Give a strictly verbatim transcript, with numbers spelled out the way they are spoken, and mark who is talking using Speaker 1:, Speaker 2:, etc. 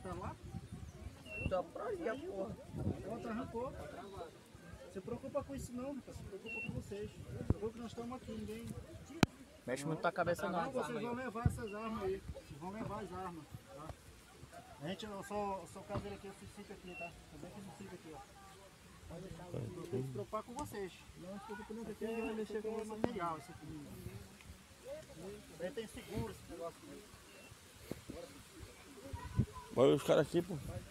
Speaker 1: tá lá?
Speaker 2: Tá pra aí, a porra.
Speaker 1: Pronto, arrancou. Se preocupa com isso não, rapaz. Se preocupa com vocês. Se preocupa que nós estamos aqui, ninguém...
Speaker 2: Mexe muito na cabeça
Speaker 1: Não,
Speaker 2: não.
Speaker 1: vocês vão levar essas armas aí. Vocês vão levar as armas, tá? A gente, eu sou, eu sou caseiro aqui, eu fico aqui, tá? Também que não fica aqui, ó. Eu tenho que se preocupar com vocês. Não se preocupe não, que aqui ninguém vai mexer com o material, isso aqui. Aí tem seguro esse negócio aqui.
Speaker 3: Olha os caras aqui, pô.